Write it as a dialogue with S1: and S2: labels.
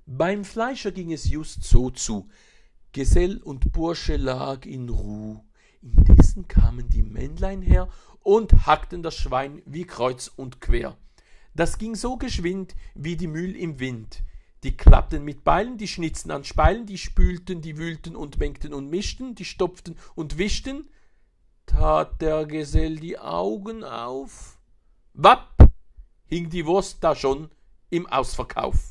S1: Beim Fleischer ging es just so zu. Gesell und Bursche lag in Ruh. Indessen kamen die Männlein her und hackten das Schwein wie kreuz und quer. Das ging so geschwind wie die Mühl im Wind. Die klappten mit Beilen, die schnitzten an Speilen, die spülten, die wühlten und mengten und mischten, die stopften und wischten. Tat der Gesell die Augen auf, wapp, hing die Wurst da schon im Ausverkauf.